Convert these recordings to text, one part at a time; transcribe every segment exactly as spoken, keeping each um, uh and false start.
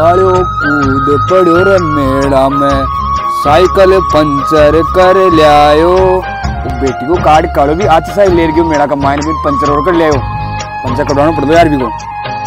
कालियो कूद पड़ो रे मेड़ा में, साइकिल पंचर कर लियायो। बेटी को कार्ड काढ़ो भी आज साइकिल ले गयो मेड़ा का मायने भी पंचर और कर लियायो। पंचर कटवाना पड़ दो यार भी को।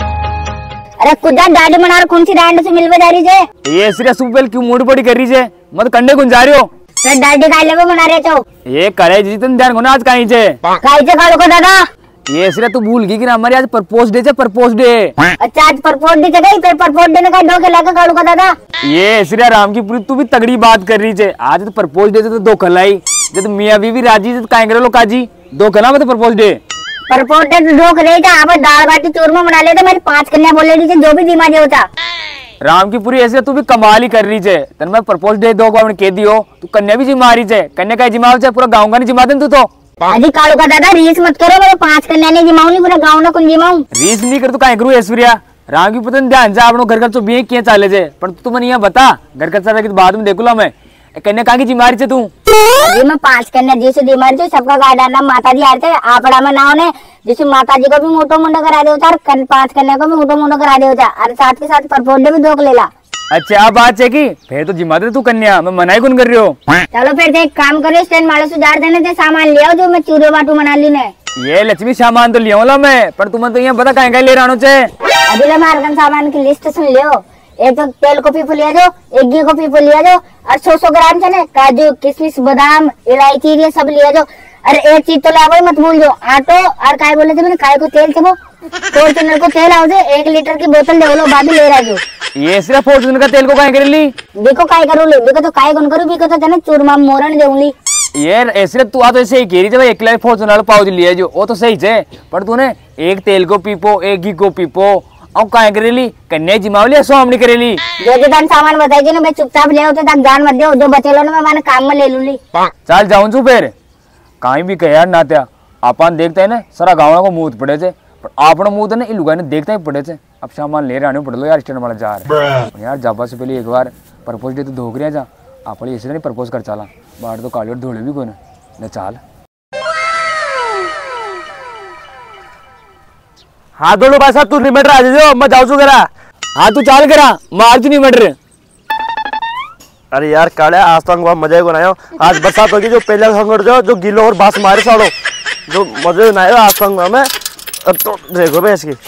अरे कुदा दाढ़ी बना कौन सी डांड से मिलवे जा रही है? ये सिर्फ सुबह क्यों मूड पड़ी कर रही है? मत कंडे कौन जा रही हो? सर दाढ़ी काले को बना रहे तो। ये करे जी तुम ध्यान को ना आज काई जे। काई जे कालो को दादा। ये सिर्फ तू भूल गई कि हमारे आज प्रपोज डे है, प्रपोज डे। अच्छा आज प्रपोज डे गई फिर प्रपोज डे ने का धोखे लगा कालो को दादा। ये सिर्फ राम की पूरी तू भी तगड़ी बात कर रही है। आज तो प्रपोज डे तो दो खलाई जब मियां बीवी राजी तो काहे करे लो काजी दो खला मत प्रपोज डे। प्रपोज डे तो धोख रही था आप दाल बाटी चूरमा बना लेते मेरी पांच कन्या बोल रही थी जो भी दिमाग होता। राम की पूरी ऐसे तू भी कमाल ही कर रही है। तन मैं प्रपोज डे दो बार कह दियो तू कन्या भी जिमा रही है। कन्या का जिमाव है पूरा गांव का नहीं जिमा दे तू तो। अजी कालू का दादा रीस मत करो मैं पांच कन्या नहीं जिमाऊं नहीं पूरा गांव ना कौन जिमाऊं। रीस नहीं कर तू काहे करू ऐश्वर्या। राम की पता ध्यान से आपनो घर का तो बिये किए चाले जे पर तू मैंने यहाँ बता घर का सारा बाद में देखूला मैं कन्या कहाँ की जिमारी से तू। अभी मैं पांच कन्या जिसे बीमारी थी सबका गार्डन माता जी आते आपड़ा में नाव ने जिसे माता जी को भी मोटो मुंडो करा दे होता और पांच कन्या को भी मोटो मुंडो करा दे होता और साथ के साथ प्रपोज डे भी धोख लेला। अच्छा आप बात है की फिर तो जिमा दे तू कन्या मैं मनाई कौन कर रही हो। चलो फिर एक काम करो स्टैंड मालो सुधार देने थे सामान ले आओ जो मैं चूरे बाटू बना ली ने। ये लक्ष्मी सामान तो लिया मैं पर तुम तो यहाँ बता कहीं कहीं ले रहा हूँ। अभी मार्गन सामान की लिस्ट सुन लियो। एक तो तेल को पीपो लिया जाओ एक घी को पीपो लिया जाओ और सौ सौ ग्राम से काजू किशमिश बादाम इलायची ये सब लिया जाओ। अरे एक चीज तो लाओ मत भूल जाओ आटो और काय बोले थे मैंने काय को तेल थे वो फॉर्चूनर को तेल आओ एक लीटर की बोतल ले लो बाबी ले रहा जो। ये सिर्फ फॉर्चूनर का तेल को काय कर ली देखो काय करो ले देखो तो काय कौन करूँ देखो तो जना चूरमा मोरन देऊंगी। ये ऐसे तू आ तो ऐसे ही कह रही थी एक लाख फॉर्चूनर पाउच लिया जो वो तो सही है पर तूने एक तेल को पीपो एक घी को पीपो और काय करेली कन्या जिमावली सोमनी करेली जो जो दान सामान बताई ना मैं चुपचाप ले होते तक जान मत दे जो बचे लो ना मैं माने काम में ले लूली। चल जाऊं छू फिर कहीं भी कह यार नात्या अपन देखते है ना सारा गाँव को मुंह पड़े थे पर आपनो मुंह ना लुगाई ने देखते ही पड़े थे। अब सामान ले आने पड़ लो यार स्टैंड वाला जा रहा यार जाबा से पहले एक बार प्रपोज डे तो धोख रहा जा आप ऐसे नहीं प्रपोज कर चला बाहर तो काली और धोले भी कोने न चाल। हाँ दोनों भाई साहब तू नहीं मिट रहा जो मैं जाऊँ करा। हाँ तू चाल करा मार तू नहीं मिट रहे। अरे यार काले आज तो मजा को ना आज बरसात होगी जो पहले संग जो जो गिलो और बास मारे साड़ो जो मजे ना आज संग में अब तो देखो भाई इसकी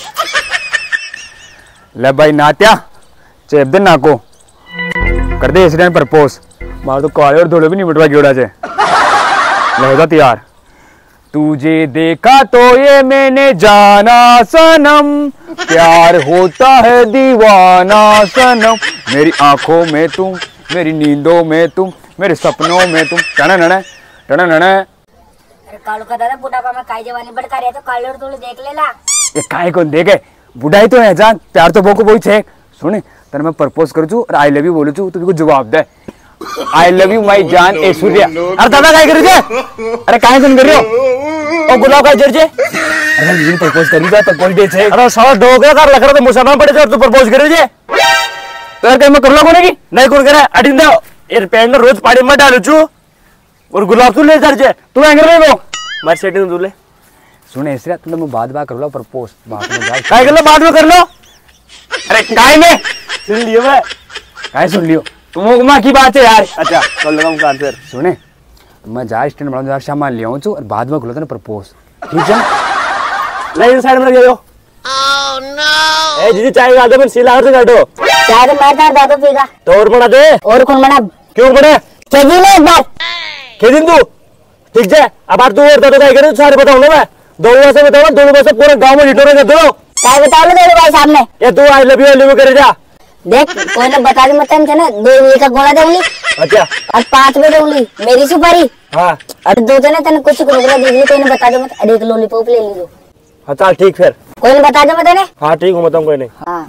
ले भाई नात्या चेप दे नाको कर दे इसने प्रपोज मार तो काले और धोले भी नहीं मिटवा जोड़ा से लगा तैयार। तुझे देखा तो ये मैंने जाना सनम प्यार होता है दीवाना सनम मेरी आंखों में तुम मेरी नींदों में तुम मेरे सपनों में तुम टना नना टना नना। अरे कालू का दादा बुढ़ापा में काय जवानी बढ़ कर तो काले और धोले देख लेला। ये काय कौन देखे बुढ़ाई तो है जान प्यार तो बोको वही छे सुने तेरे मैं प्रपोज कर छू और आई लव यू बोलू छू तो जवाब दे आई लव यू माई जान ऐश्वर्या। अरे दादा काय कर रही है अरे काय कौन कर रही हो ओ गुलाब का जर जे अरे ये प्रपोज कर रही है प्रपोज डे छे अरे साला डोगरा कर लग रहा था मुसलमान पड़े थे तो प्रपोज कर रही है तो यार कहीं मैं कर लो कोने की नहीं कौन करे अडिंदा ये पेड़ रोज पानी में डालू छू और गुलाब तू ले जर जे तू क्या कर रही हो मार सेटिंग तू ले सुने ऐश्वर्या तुम मैं बाद बात कर लो प्रपोज बाद में जाओ काय कर लो बाद में कर लो। अरे काय में सुन लियो मैं काय सुन लियो तुम माँ की बात है यार। अच्छा कर लगा काम फिर सुने मैं जा स्टैंड बना यार सामान ले आऊँ और बाद में खुला था ना प्रपोज ठीक है ले इन साइड में रख दो। ओह नो ए जीजी चाय गादो पर सीला से काटो चाय तो मैं था दादू पीगा तो और बना दे और कौन बना क्यों बने खेदी में एक बार खेदिन तू ठीक है अब तू और दादू काय करे सारे बताऊंगा मैं दोनों से बताऊंगा दोनों में से पूरे गांव में हिटोरे कर दो काय बताओ ना तेरे भाई सामने ये तू I love you I love you करे जा देख कोई ने बता दे मत है ना दो वील का गोला दूंगी अच्छा और पांच में दूंगी मेरी सुपारी हाँ और दो जने तने कुछ कुरकुरा दे दी कोई ने बता दे मत अरे एक लॉलीपॉप ले लीजिए। हाँ चल ठीक फिर कोई ने बता दे मत है हाँ ठीक हूँ बताऊँ कोई नहीं। हाँ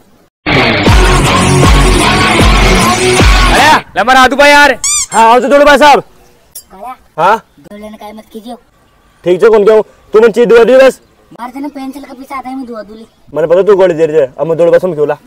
अरे लंबर आदू भाई यार हाँ आओ तो दोनों भाई साहब हाँ दो लेने का मत कीजिए ठीक है कौन क्या तू मन चीज दुआ दी बस मार देना पेंसिल का पीछे आता है मैं दुआ दूली मैंने पता तू गोली दे रही है अब मैं दौड़ बस में क्यों ला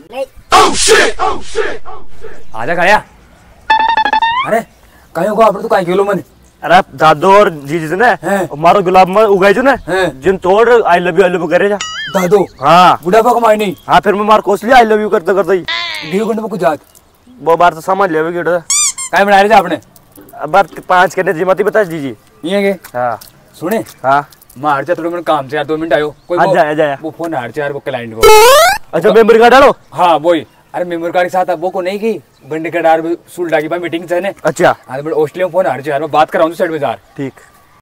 आजा खाया अरे कहीं को आप तो काय खेलो मन अरे दादो और जीजी ने मारो गुलाब में उगाई जो ना जिन तोड़ I love you I love you करे जा दादो हाँ बुढ़ापा को मार नहीं हाँ फिर मैं मार कोसली आई लव यू करते करते गियो करने में कुछ जात वो बार तो समझ ले गिड़ काय बना रहे थे आपने बार पाँच करने जिम्मती बता दीजिए ये के हाँ सुने हाँ मार जा थोड़ा मिनट काम से यार दो मिनट आयो कोई आ वो- जाए जाए वो फोन हार यार वो क्लाइंट को अच्छा मेमोरी कार्ड डालो हाँ वही अरे मेमोरी कार्ड के साथ अब वो को नहीं की बंडे का डार सुल डाकी बा मीटिंग से ने अच्छा हाँ तो ऑस्ट्रेलिया में फोन हार यार मैं बात कर रहा हूँ साइड में यार ठीक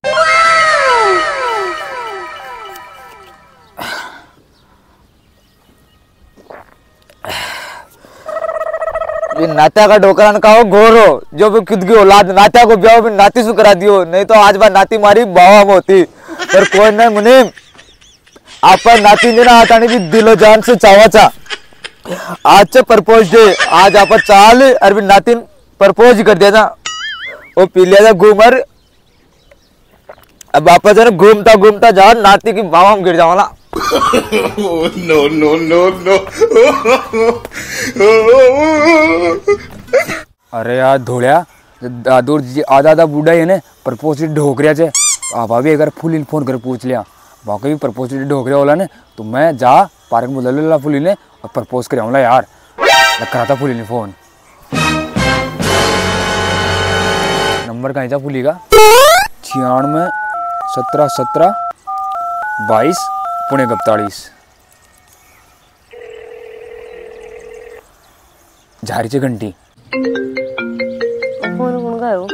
ये नात्या का डोकरा का हो गोरो जो भी खुद की औलाद नात्या को ब्याह भी नाती सु करा दियो नहीं तो आज बार नाती मारी बावा में होती पर कोई नहीं मुनीम आप पर नाती ने ना आता नहीं भी दिलो जान से चावा चा आज से प्रपोज डे आज आप चाल अरबी नाती प्रपोज कर दिया था वो पी लिया था घूमर अब आप जरा घूमता घूमता जाओ नाती की बावा में गिर जाओ ना no, no, no, no. अरे यार धोळ्या दादूर जी आधा आधा बूढ़ा है ने प्रपोज ढोकरिया छे आप अभी अगर फुल इन फोन कर पूछ लिया बाकी भी प्रपोज ढोकरिया वाला ने तो मैं जा पार्क में ले ला फुल ने और प्रपोज कर आऊंगा यार करा था फुल ने फोन नंबर कहीं था फुली का छियानवे सत्रह सत्रह बाईस पुणे इकतालीस झारीची घंटी फोन कोण काय हो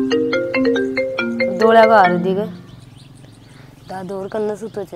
डोळ्या का हार दी गए दादोर कन्न सुतोच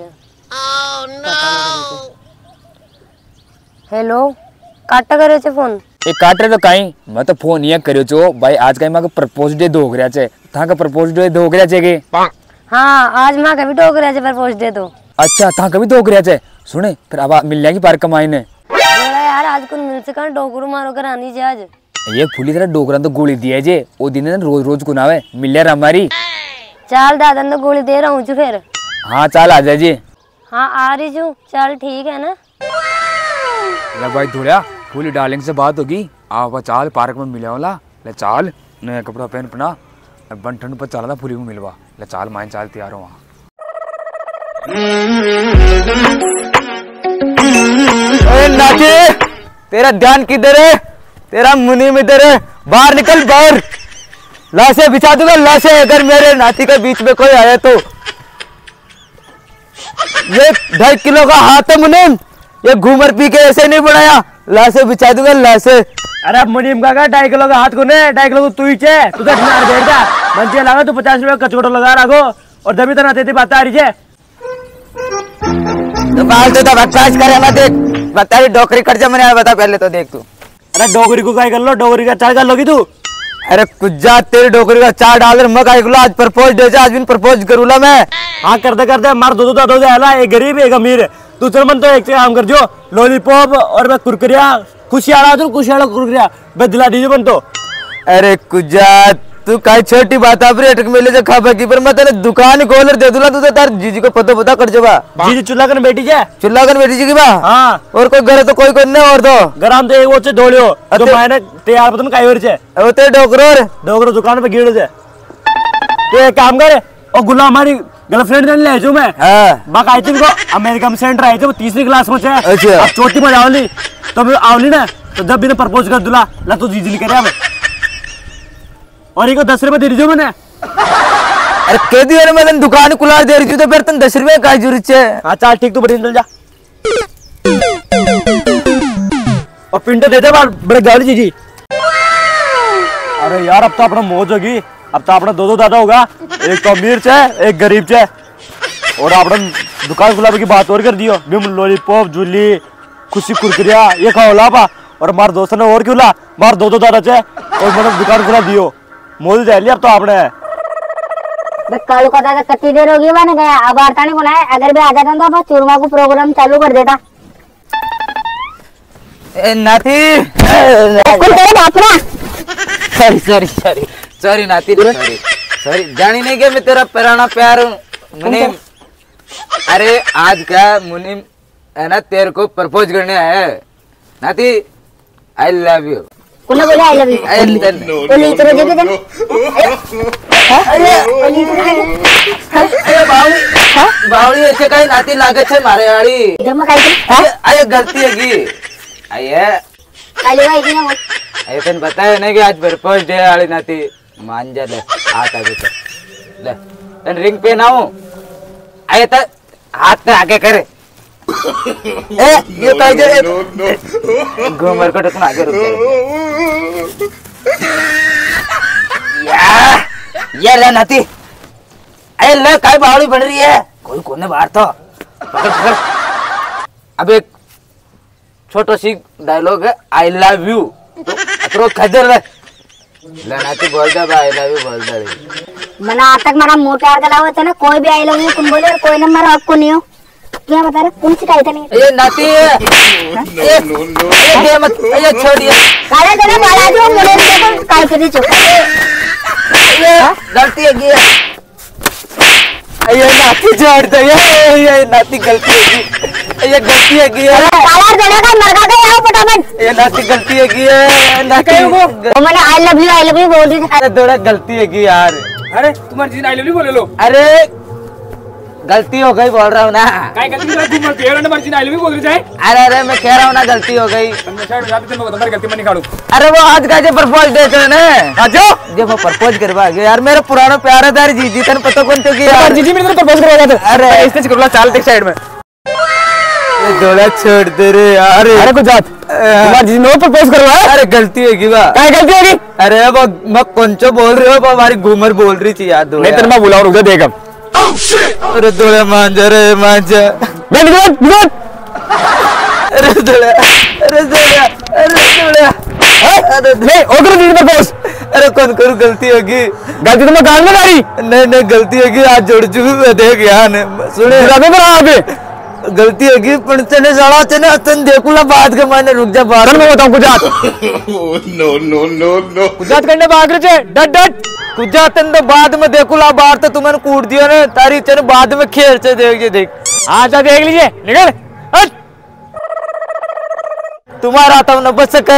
हेलो काटा करे छे फोन ए काट रहे तो कहीं मैं तो फोन ये करियो छो भाई आज कहीं मां प्रपोज डे दो गया छे था का प्रपोज डे दो गया छे के हाँ आज माँ कभी डोग रहे पर पोस्ट दे दो अच्छा था कभी दो गया छे सुने फिर अब मिल जाएगी पार्क कमाई ने बोला यार आज को मिल सका डोगरू मारो कर आनी जे आज ये फुली तरह डोगरा तो गोली दिया जे वो दिन ने रोज रोज कुनावे मिल यार हमारी चाल दादन तो गोली दे रहा हूँ चु फिर हाँ चाल आ जाए जी हाँ आ रही छू चल ठीक है ना ले भाई धोड़िया फुली डार्लिंग से बात होगी आप चाल पार्क में मिले वाला ले चाल नया कपड़ा पहन पना बन ठंड पर चला था फुली को मिलवा ले चाल माइन चाल तैयार हो वहाँ नाची तेरा ध्यान किधर है तेरा मुनीम इधर है बाहर निकल बाहर लाशें बिछा दूंगा लाशें अगर मेरे नाती के बीच में कोई आया तो ये ढाई किलो का हाथ है मुनीम ये घूमर पी के ऐसे नहीं बनाया लाशें बिछा दूंगा लाशें अरे मुनीम का ढाई किलो का हाथ को ने ढाई किलो तू ही चे तू तो नार बैठ जा मंचे लगा तू पचास रुपए कचकोटो लगा रखो और जब इतना तेरी बात आ रही है तो फालतू तो बकवास करे मत देख बता रही डोकरी कट जा मैंने बता पहले तो देख तू अरे डोगरी को काय कर लो डोगरी का चाय कर लोगी तू अरे कुछ जा तेरी डोकरी का चार डालर मैं काय आज प्रपोज दे जा आज भी प्रपोज करूला मैं हाँ करते करते मार दो दो दादो जाएला एक गरीब एक अमीर है दूसरे मन तो एक काम कर जो लॉलीपॉप और मैं कुरकुरिया खुशियाला तू खुशियाला कुरकुरिया मैं दिला दीजिए बन तो अरे कुजा तू काय छोटी बात आप रे अटक मेले से खा बाकी पर मैं तेरे दुकान खोल दे दूला तू तो तार जीजी को पता पता कर जबा जी चूल्हा कर बैठी है चुल्ला कर बेटी जी की बा हाँ और कोई घर तो कोई कोई नहीं और तो गराम तो एक वो से डोलियो जो मैंने तैयार पता काय हो छे वो ते डोकरोर डोगरो दुकान पे गिर छे तो एक काम करे और गुलाम हमारी गर्लफ्रेंड ने ले जो मैं हां बाक आई थी को अमेरिका में सेंटर आई थी वो तीसरी क्लास में छे अच्छा। अब चौथी में जावली तो मैं आवली ना तो जब भी प्रपोज कर दूला ला तू जीजी करे अब और इको दस रुपए दे दीजिए मैंने अरे कह दियो मैं तन दुकान खुला दे रही थी तो फिर तन दस रुपए का जरूरत छे हाँ चल ठीक तू बड़ी चल जा और पिंटो दे दे बार बड़े गाड़ी जीजी अरे यार अब तो अपना मौज होगी अब तो अपना दो दो दादा होगा एक तो अमीर छे एक गरीब छे और अपना दुकान खुला की बात और कर दियो बिम लॉलीपॉप झूली खुशी कुरकुरिया ये खाओ लापा और मार दोस्त ने और क्यों ला मार दो दो दादा छे और मैंने दुकान खुला दियो मौज जाए लिया अब तो आपने कालू का दादा कत्ती देर होगी बन गया अब वार्ता नहीं बुलाया अगर भी आ जाता तो बस चूरमा को प्रोग्राम चालू कर देता ए नाती सॉरी सॉरी सॉरी सॉरी नाती सॉरी सॉरी जानी नहीं कि मैं तेरा पुराना प्यार हूँ मुनीम अरे आज का मुनीम है ना तेरे को प्रपोज करने आया है नाती आई लव यू कुन्ना बोला I love you I love ओली इतरो जगह दे अरे ओली अरे बावली बावली ऐसे कहीं नाती लागत है मारे वाली जमा काई अरे गलती है की आये काली भाई जी ने बोल ऐसा बताया नहीं कि आज प्रपोज डे वाली नाती मान जा ले हाथ आगे कर ले तन रिंग पे ना हूँ आए तो हाथ पे आगे करे ए ये तो इधर घूमर को टकना आगे रुक जाए यार ये ले नाती अरे ले काय बावड़ी बन रही है कोई कोने बाहर तो पकड़ पकड़ अब एक छोटा सी डायलॉग है आई लव यू तो खदर ले नाती बोल दे आई लव यू बोल दे मना आज तक मारा मोटा यार गला हुआ था ना कोई भी आई लव यू तुम बोले और कोई नंबर आपको नहीं हो क्या बता रहे कौन सी कहते नहीं ये नाती ये ये दे मत ये छोड़िए काले देना बाला जो मुझे देखो काय करी चुप ये गलती है की ये नाती छोड़ दे ये ये नाती गलती है की ये गलती है की काला देना का मरगा के आओ फटाफट ये नाती गलती है की नाती वो मैंने I love you I love you बोल दी अरे थोड़ा गलती है की यार अरे तुम्हारी चीज आई लव यू बोले लो अरे गलती हो गई बोल रहा हूँ ना काय गलती कर तुम मत यार हमारी चीज आई लव यू बोल रही है अरे अरे मैं कह रहा हूँ ना गलती हो गई तुमने शायद जाते थे मैं तुम्हारी गलती में नहीं काढू अरे वो आज का जो प्रपोज डे थे ना आज जो जब वो प्रपोज करवा गया यार मेरा पुराना प्यार है यार जीजी तन पता कौन तो की यार जीजी मेरे प्रपोज करवा था अरे इसने चिकरोला चाल टेक साइड में ये दोड़ा छोड़ दे रे यार अरे कुछ जात तुम्हारी जीजी ने प्रपोज करवा अरे गलती है की बा काय गलती होगी अरे वो मैं कौनचो बोल रही हो हमारी घूमर बोल रही थी यार नहीं तेरे मैं बुलाऊं रुक जा देख अब अरे दोड़ा मान जा रे मान जा मैं निकल निकल अरे दोड़ा अरे दोड़ा अरे दोड़ा अरे नहीं ओकर जीजी प्रपोज अरे कौन करूँ गलती होगी गलती तो मैं गाल में मारी नहीं नहीं गलती होगी आज जोड़ चुकी देख यार सुने रात में आगे गलती होगी पण तने साला तने तन देखूला बात के माने रुक जा बाहर मैं बताऊं कुछ जात no no no no कुछ जात करने भाग रहे थे डट डट कुछ जा तन तो बाद में देखूला बाहर तो तुम्हें कूट दिया ने तारी तने बाद में खेल से देख जे देख अच्छा देख लीजिए निकल हट तुम्हारा तो न बच सके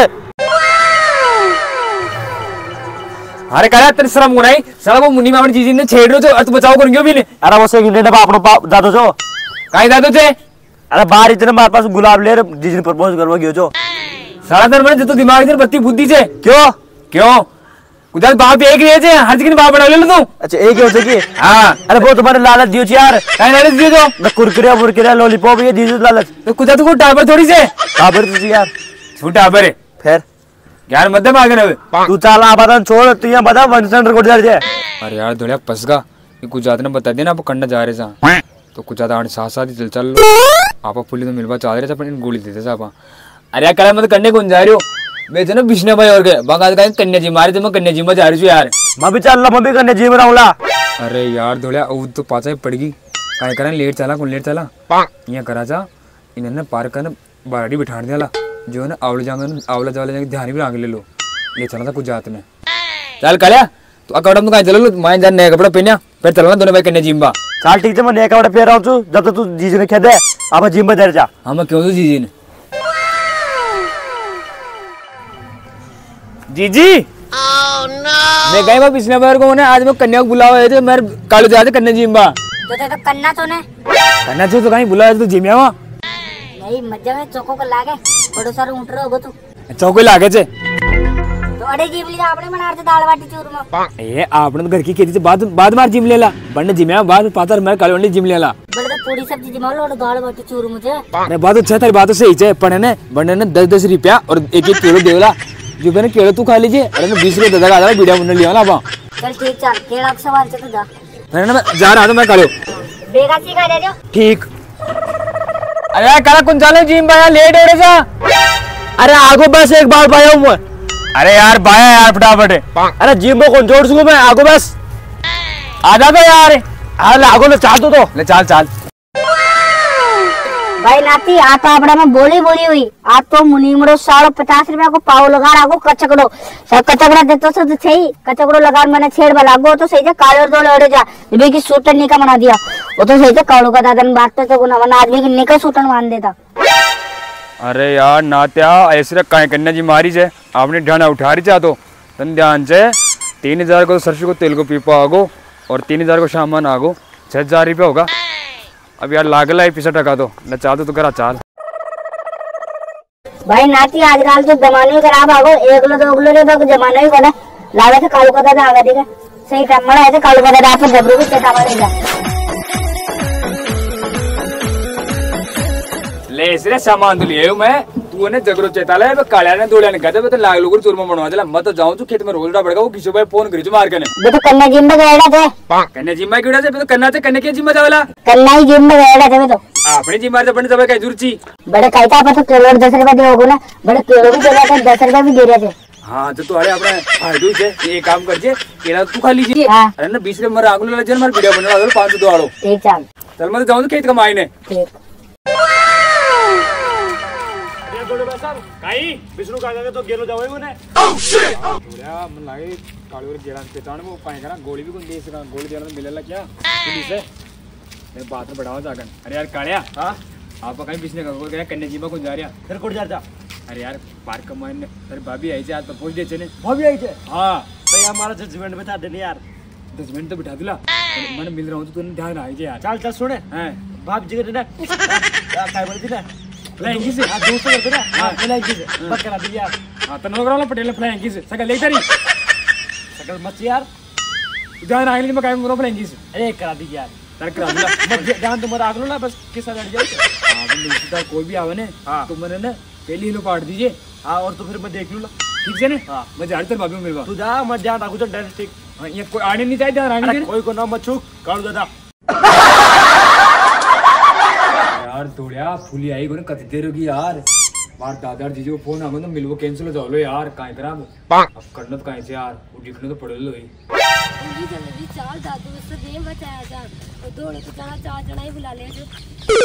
अरे करा तेरे शर्म को नहीं साला वो मुन्नी मामन जीजी ने छेड़ रहे थे अर्थ बचाव करेंगे भी नहीं अरे वो से गिले डब्बा अपनो बाप दादो जो काई दादो थे अरे बाहर इतने मारे पास गुलाब ले जीजी ने प्रपोज करवा गयो जो साला दर मैंने जो तो दिमाग इधर बत्ती बुद्धि से क्यों क्यों कुछ बाप एक रहे थे हर जगह बाप बना ले लो तू अच्छा एक ही हो सकी हाँ अरे वो तुम्हारे लालच दियो यार काई लालच दियो जो ना कुरकुरे मुरकुरे लॉलीपॉप ये दीजिए लालच तो कुछ तो को टाबर थोड़ी से काबर तुझी यार छू टाबर है फिर यार मध्यम आगे ना तू चाल आबादन छोड़ तू यहाँ बता वन सेंटर को जा जाए अरे यार धोलिया फंसगा ये कुछ ज्यादा ने बता देना आप कंडा जा रहे सा तो कुछ ज्यादा आने साथ साथ ही चल चल आप पुलिस तो मिलवा चाह रहे थे अपन गोली देते थे आप अरे यार कल मत करने कौन जा रहे हो मैं थे ना विष्णु भाई और गए बंगा का कन्या जी मारे थे मैं कन्या जी में जा रही हूँ यार मैं भी चल मैं भी करने जी में रहूँगा अरे यार धोलिया वो तो पाचा ही पड़गी काय करें लेट चला कौन लेट चला यहाँ करा जा इन्होंने पार्क का बाराडी बिठा दिया जो है ना आवला जांग आवला जावला जाके ध्यान भी आगे ले लो ले चला था कुछ जात में चल कलिया तो अकड़ में कहीं चलो मैं जान नया कपड़ा पहना फिर चलना दोनों भाई कन्या जिम्बा चल ठीक है मैं नया कपड़ा पहन रहा हूँ जब तक तू जीजी ने खेदे अब जिम में दे जा हाँ मैं क्यों जीजी ने जीजी मैं गई मैं पिछले बार को आज मैं कन्या को बुलावा है मेरे कालू जा कन्या जिम्बा तो ते तो कन्ना तो ने कन्या तो कहीं बुलाया तो जिम्या हुआ नहीं मज्जा में चोको को लागे बड़ो सारो ऊंट रो गो तू चौके लागे छे तो अड़े जीव ली आपने बनार से दाल बाटी चूरमा ए आपने तो घर की खेती से बाद बाद मार जिम लेला बन्ने जिम्या बाद पातर मैं कालवंडी जिम लेला बड़े तो पूरी सब्जी जिमा लो दाल बाटी चूर मुझे अरे बात अच्छा तेरी बात तो सही है पर ने बन्ने ने दस दस रुपया और एक एक किलो देवला जो मैंने केला तू खा लीजिए अरे बीस रुपये दादा का वीडियो बना लिया ना आप चल ठीक चल केला के सवाल से तो जा मैंने ना जा रहा था मैं कालो बेगा सी खा दे जो ठीक अरे यार करा कौन चाले जिम भाई लेट हो रहे सा अरे आगो बस एक बार पाया हूँ मैं अरे यार बाया यार फटाफट अरे जिम में कौन जोड़ सकूँ मैं आगो बस आ जाता यार अरे आगो ले चाल तो तो ले चाल चाल भाई नाती आप आपड़ा में बोली बोली हुई आप तो मुनीमड़ो साढ़े पचास रुपया को पाव लगा रागो कचकड़ो सब कचकड़ा देते तो सही कचकड़ो लगा मैंने छेड़ बलागो तो सही जा काले दो लड़े जा जब की सूटन निका बना दिया वो तो सही था कालू का दादन बात तो गुना वरना आदमी की निका सूटन मान देता अरे यार नात्या ऐसे काय कन्या जी मारी छे आपने ढाना उठा रही चाह तो तन ध्यान से तीन हजार को सरसों को तेल को पीपा आगो और तीन हजार को सामान आगो छह हजार रुपया होगा अब यार लागला है पिसा टका तो न चाह तो करा चाल भाई नाती आजकल तो जमाने खराब आगो एक लो दो लो रे तो जमाना ही कोना लावे से कालू कदा आगा देगा सही टाइम मड़ा है तो कालू कदा आप जबरू भी चेता मारेगा ले इसरे सामान तो लिए हूं मैं तू ने जगरो चेताले बे कालिया ने दोलिया ने कहते बे तो लाग लोगर चूरमा बनवा देला मैं तो जाऊं तू खेत में रोलड़ा पड़ेगा वो किसी भाई फोन करी मार के ने बे तो कन्या जिम में गएड़ा थे कन्या जिम में क्यों से बे तो कन्ना से कन्या के जिम में जावला कन्या ही जिम में गएड़ा थे बे तो अपनी जिम मार अपने सब कहीं जुरची बड़े कहता पर तो किलो दस रुपए दे होगो ना बड़े किलो भी दे रहा था दस रुपए भी दे रहे थे हाँ तो तुम्हारे अपने फायदो छे ये काम करजे केला तू खा लीजिए हाँ। अरे ना बीस रुपए मर आगलो जन मार वीडियो बनवा दो पाँच सौ दो आड़ो ठीक चल चल मैं तो जाऊं तो खेत कमाई ने ठीक काई बिसरू का जागे तो गेलो जावे कोने थोड़ा मन लागे काली और गेला पे ताने वो पाए करा गोली भी कोन दे सका गोली देना तो मिलेला क्या पुलिस है मेरे बात में बढ़ावा जागन अरे यार कालिया हां आप कहीं बिसने का को गया कन्या जी में को जा रिया फिर कोड जा अरे यार पार्क कमाइन ने अरे भाभी आई जे आज तो पहुंच दे छने भाभी आई थे हां भाई हमारा जजमेंट बता देने यार दस मिनट तो बिठा दिला मैंने मिल रहा हूं तो तूने ध्यान आई जे यार चल चल सुने हैं भाभी जी ने काय बोलती ना फ्लाइंग से हां दोस्त करते ना हां फ्लाइंग से बक करा दी यार हां तो नगरवाला पटेल फ्लाइंग से सकल ले तारी सकल मत यार ध्यान आगे में कायम करो फ्लाइंग से अरे करा दी यार तर करा दिला मत ध्यान तुम्हारा आगलो ना बस किसा लड़ जाए हां बंदे रिश्तेदार कोई भी आवे ने तो मैंने ना पहली लो काट दीजिए हाँ और तो फिर मैं देख लूंगा ठीक है ना हाँ मैं जा रही था भाभी मेरे तू जा मैं ध्यान रखू तो डायरेक्ट ठीक हाँ ये कोई आने नहीं चाहिए ध्यान आने अरे कोई को ना मत छू काट दादा यार दौड़या फुली आई को कति देर होगी यार मार दादा जीजू को फोन आगो तो मिलवो कैंसिल हो जाओ लो यार काहे करा अब करना तो काहे से यार वो दिखने तो पड़े लो ही जल्दी जल्दी चाल दादू उससे दे बचाया जा और दौड़े तो चार चार जना ही बुला ले जो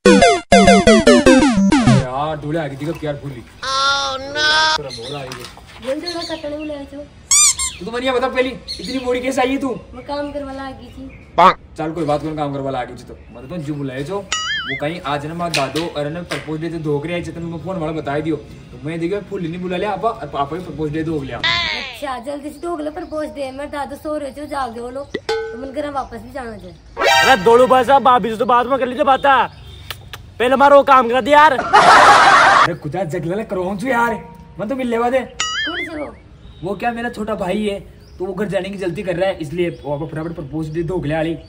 यार दौड़े आगे दिखो यार फुली ओह नो तेरा बोला आई जल्दी ना कटने बुला जो तू तो मनिया बता पहली इतनी मोड़ी कैसे आई तू मैं काम करवा लागी थी चल कोई बात कोई काम करवा लागी थी तो मतलब तो जो बुलाए जो वो कहीं आज ना मां दादो अरे ना प्रपोज डे तो धोक रहे हैं मैं फोन वाला बता दियो तो मैं देखियो फुल नहीं बुला लिया आपा पापा भी प्रपोज डे धोक लिया अच्छा जल्दी से धोक ले पर पोस्ट दे मैं दादू सो रहे थे जाग दो लोग तो मन करा वापस भी जाना चाहिए अरे दौड़ो भाई साहब भाभी से तो बाद में कर लीजिए बात पहले हमारा वो काम करा दे यार अरे कुछ जगला करवाऊं तू यार मैं तो मिल लेवा दे कौन से वो वो क्या मेरा छोटा भाई है तो वो घर जाने की जल्दी कर रहा है इसलिए वो आपको फटाफट प्रपोज दे दो गले वाली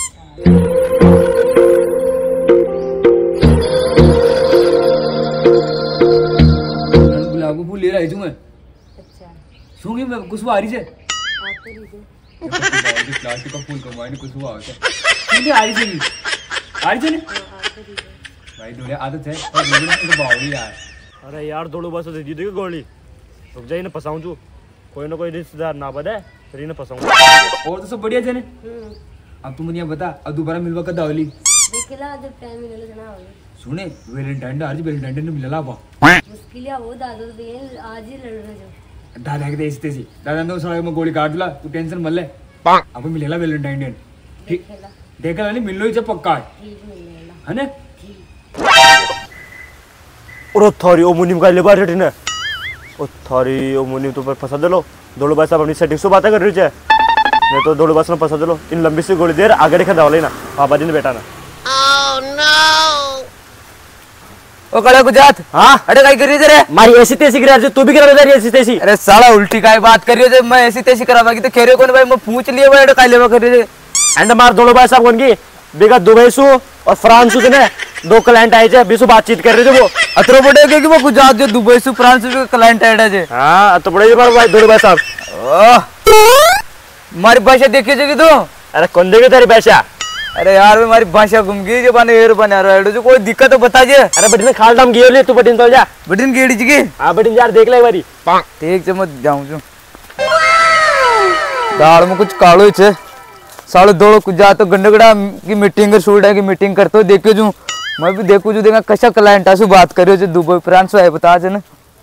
बुलागू फूल ले रहा है मैं अच्छा सूंगी मैं कुछ आ रही है आप कर लीजिए प्लास्टिक का फूल कमाने कुछ हुआ होता है आ रही थी आ रही थी भाई दूल्हे आदत है और दूल्हे तो बावली यार अरे यार दौड़ो बस दे दी गोली रुक जाइए ना फंसाऊं तू कोई ना कोई रिश्तेदार ना बदे फिर इन्हें फंसाऊं और तो सब बढ़िया जने अब तुम मुझे बता अब दोबारा मिलवा कर दावली देखला जब टाइम मिले जना हो सुने वैलेंटाइन आज वैलेंटाइन ने मिलला बा मुश्किल है वो दादू तो ये आज ही लड़ रहे जो दादा के तेज तेजी दादा तो साले में गोली काट दिला तू टेंशन मत ले अब मिलेला वैलेंटाइन डे ठीक देखला नहीं मिल लो ही जब पक्का ठीक मिलेगा है ना और थोड़ी ओ मुनीम का लेबर रेट ने ओ थोड़ी ओ मुनीम तो पर फंसा दे लो दौड़ो भाई साहब अपनी सेटिंग से बातें कर रही है नहीं तो दौड़ो बस में फंसा दे लो इन लंबी सी गोली देर आगे देखा दाव लेना पापा जी ने बेटा ना ओ कड़ा गुजरात हाँ अरे काय कर रही है रे मारी ऐसी तेजी गिरा रही तू भी गिरा रही ऐसी तेजी अरे साला उल्टी काय बात कर रही है मैं ऐसी तेजी करावागी तो कह रहे कौन भाई मैं पूछ लिया भाई काय लेवा कर रही है एंड मार दौड़ो भाई साहब कौन की बेगा दुबई सु और फ्रांस से ने दो क्लाइंट आए थे बीसो बातचीत कर रहे थे वो अतरो बड़े के कि वो गुजरात जो दुबई से फ्रांस से क्लाइंट आया है हां तो बड़े बार भाई दौड़ो भाई साहब मारी भाषा देखिए जगी तू अरे कौन देखे तेरी भाषा अरे यार हमारी भाषा घूम गई जो बने एयर बना रहा है जो कोई दिक्कत तो बता जे अरे बटिन में खाल डाम गियो ले तू बटिन तो जा बटिन गेड़ी जी की हां बटिन यार देख ले एक बारी ठीक से मत जाऊं जो दाल में कुछ कालो छे साले दौड़ो कुछ जा तो गंडगड़ा की मीटिंग शूट है की मीटिंग करते हो देखियो जो मैं भी देखू जो देखा कशा क्लाइंट आसु बात करियो जो दुबई फ्रांस है बता जे ना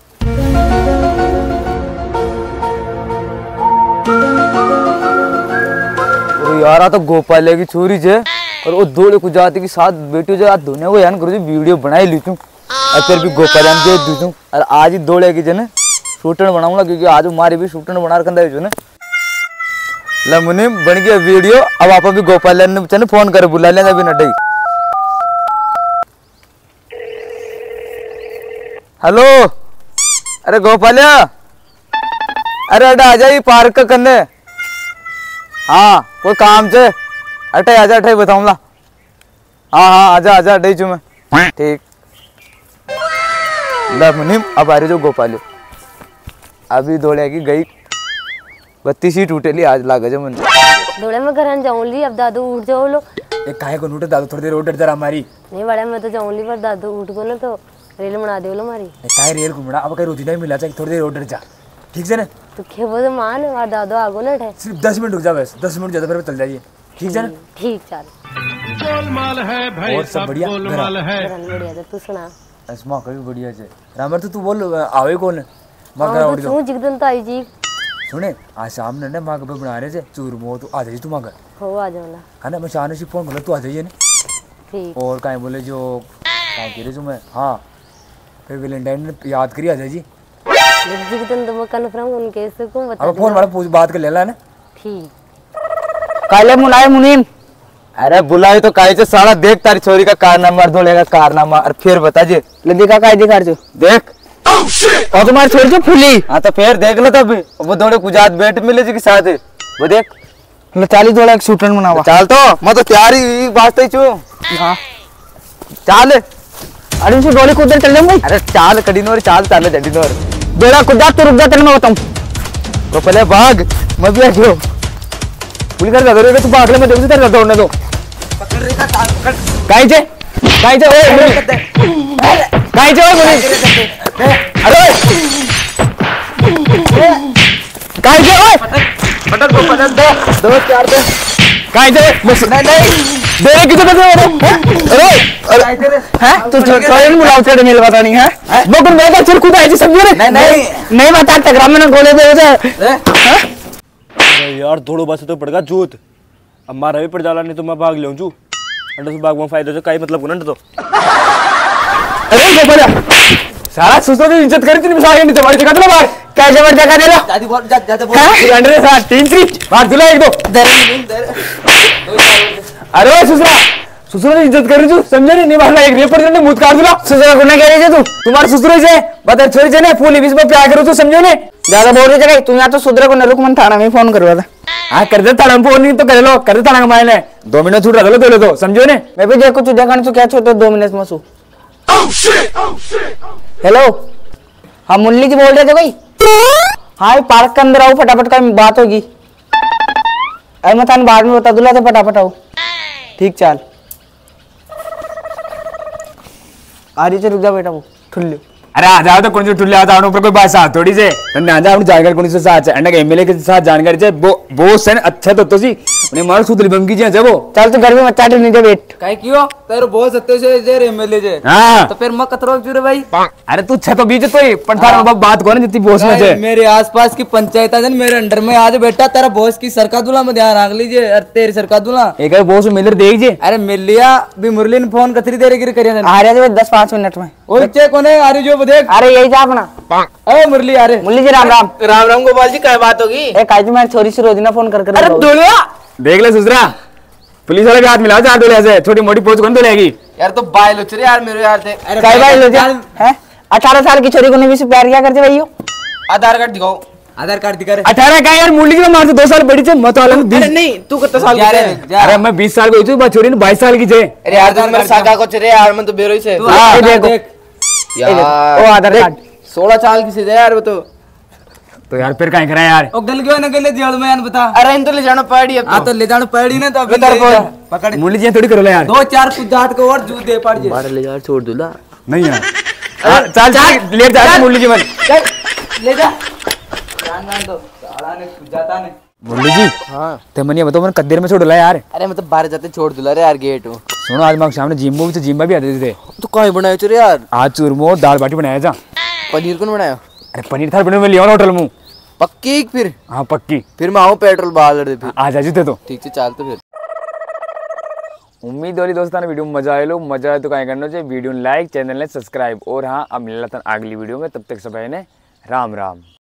यार तो गोपाल की छोरी छे और वो दौड़े कुछ जाती की साथ बेटी जो आज धोने को यान करो जो वीडियो बनाई ली तू और फिर भी गोपाल दे दी तू और आज ही दौड़े की जने शूटर बनाऊंगा क्योंकि आज हमारे भी शूटर बना रखा है जो ना लमुनी बन गया वीडियो अब आप भी गोपाल ने चने फोन कर बुला लेना भी नटई हेलो अरे गोपालिया अरे अटे आ जाइए पार्क का करने हाँ कोई काम से अटे आजा अटे बताऊंगा हाँ हाँ आजा आजा अटे चू मैं ठीक ला मुनीम अब आ रही जो गोपालियो अभी दौड़े की गई बत्तीस ही टूटे ली आज लागे जो मुझे दौड़े में घर जाऊंगी अब दादू उठ जाओ लो एक काहे को नूटे दादू थोड़ी देर और डर जरा हमारी नहीं बड़ा मैं तो जाऊंगी पर दादू उठ गो ना तो रेल बना दे लो हमारी एक काहे रेल घुमड़ा अब कहीं रोटी नहीं मिला चाहिए थोड़ी देर और डर जा ठीक से ना तो खे वो तो मान और दादू आगो ना ठे सिर्फ दस मिनट रुक जा बस दस मिनट ज्यादा फिर चल जाइए ठीक है ना ठीक चल और सब बढ़िया घरन बढ़िया तो तू सुना अस्मा कभी बढ़िया से रामर तो तू बोल आवे कौन मां का उड़ तू जिगदन तो आई जी सुने आज शाम ने ना मां का बना रहे थे चूरमो तो आ जाइए तू मां घर हो आ जाऊंगा है ना मैं शान से फोन कर तू आ जाइए ना ठीक और काहे बोले जो काहे कह रहे जो मैं हाँ फिर वैलेंटाइन ने याद करी आ जाइए जिगदन तो मैं कन्फर्म उनके से को बता अब फोन वाला पूछ बात कर लेला ना ठीक काले मुलाए मुनीम अरे बुलाए तो काहे से सारा देख तारी छोरी का कारनामा और धोलेगा कारनामा और फिर बता जे लदी का काहे दिखा जो देख और तुम्हारी छोरी जो फूली हाँ तो फिर देख लो तब वो दौड़े कुजात बैठ मिले जी के साथ वो देख लो चालीस दौड़ा एक शूटन बनावा चाल तो मैं तो तैयार ही वास्ते ही छू हाँ चाल अरे से डोली कूद चल जाऊंगा अरे चाल कड़ी नोर चाल चाल जड़ी नोर बेड़ा कुदा तो रुक जा तेरे मैं बताऊं तो पहले भाग मैं भी आ गयो पुलिस कर दे रे तू भाग ले मैं देखू तेरे दौड़ने दो पकड़ रे का ताल पकड़ काई जे काई जे ओए काई जे ओए अरे काई जे ओए पटक दो पटक दो दो चार दे काई जे बस नहीं नहीं दे रे किसे दे अरे अरे हैं तू ट्रेन बुलाओ तेरे मिल पता नहीं है वो कौन मैं चल कूदा है समझ रे नहीं नहीं नहीं बता टकरा में गोले दे दे अरे यार थोड़ो बस तो पड़गा जूत अब मारा भी पड़ जाला नहीं तो मैं भाग लेऊं चू अंडा से भाग में फायदा से काई मतलब कोना तो अरे गोपाला सारा सुसो की इज्जत करी तूने सारे नहीं तुम्हारी जगह ना बाहर कैसे बढ़ जगह दे लो दादी बोल जा जा बोल अंडे के साथ तीन थ्री बाहर दुला एक दो अरे सुसरा ससुर की इज्जत कर रही तू समझे नहीं बाहर एक रेपर जने मुंह काट दूला ससुर को ना कह रही है तू तुम्हारे ससुर से बता छोरी जने फूल बीच में प्यार करो तू समझो ने ज्यादा बोल रही जगह तू यहां तो सुधरे को नरुक मन थाना में फोन करवा था हां कर दे थाना फोन नहीं तो कर लो कर दे थाना में ले दो मिनट छूट रहा दे लो तो समझो ने मैं भी देखो तू देखा तो क्या छोटे दो मिनट में सु हेलो हाँ मुन्नी जी बोल रहे थे भाई हाँ पार्क के अंदर आओ फटाफट का बात होगी अरे मैं थाने बाद में बता दूला तो फटाफट आओ ठीक चल आ रही रुक जा बेटा वो ठुल्ले अरे आ जाओ तो कौन से ठुल्ले आता ऊपर कोई बात साथ थोड़ी से तन्ने आ जाओ जानकारी कौन से साथ है एमएलए के साथ जानकारी से वो वो सन अच्छा तो तो सी उन्हें मार सुतली बम की जे वो चल तो घर में मचा नहीं दे बेट काहे कियो तेरे बहुत सत्ते से जे एमएलए जे हां तो फिर मैं कतरो जुरे भाई अरे तू छ तो बीच तो ही पण थारा बाप बात कोने जितनी बॉस में जे मेरे आसपास की पंचायत है मेरे अंडर में आज बेटा तेरा बॉस की सरका दूल्हा में ध्यान रख लीजिए अरे तेरी सरका दूल्हा एक है बॉस मिलर देख जे अरे मिल लिया भी मुरली ने फोन कतरी देर गिर करिया आ रहे थे दस पाँच मिनट में ओए बच्चे कोने आ रही जो वो देख अरे यही था अपना ए मुरली आ रहे मुरली जी राम राम राम राम गोपाल जी क्या बात होगी ए काजी मैं छोरी से रोजीना फोन कर कर अरे दुल्हा देख ले सुसरा पुलिस वाले के हाथ मिला चार दोले से छोटी मोटी पोच कौन तो लेगी यार तो बाय लो चले यार मेरे यार थे अरे कई बार लो है अठारह साल की छोरी को नहीं भी प्यार क्या करते भाई आधार कार्ड दिखाओ आधार कार्ड दिखा रे अठारह का यार मुरली की तो मार दो साल बड़ी छे मत वाला अरे नहीं तू कितना साल की है अरे मैं बीस साल की हूं छोरी ने बाईस साल की छे अरे यार तू मेरे साका को चले यार मैं तो बेरोई से हां देखो यार ओ आधार कार्ड सोलह साल की से यार वो तो तो यार फिर काहे करा यार ओ गल गयो ना गले जेल में यार बता अरे इन तो ले जाना पड़ी अब हां तो ले जाना पड़ी ना तो अभी पकड़ मुरली जी थोड़ी करो ले यार दो चार कुछ जात को और जूत दे पड़ जे मार ले यार छोड़ दूला नहीं यार चल चल ले जा मुरली जी मन ले जा जान जान दो साला ने कुछ जाता ने मुरली जी हां ते मनिया बताओ मन कद्देर में छोड़ ला यार अरे मतलब बाहर जाते छोड़ दूला रे यार गेट सुनो आज मां सामने जिम्बो भी तो जिम्बा भी आते थे तू काहे बनायो चरे यार आज चूरमो दाल बाटी बनाया जा पनीर कौन बनाया अरे पनीर थाल बने में लियो होटल में पक्की फिर हां पक्की फिर मैं आऊं पेट्रोल बाल दे फिर आ जा जीते तो ठीक से चल तो फिर उम्मीद वाली दोस्तों ने वीडियो में मजा आए लो मजा आए तो क्या करना चाहिए वीडियो लाइक चैनल ने सब्सक्राइब और हाँ अब मिलता अगली वीडियो में तब तक सब ने राम राम।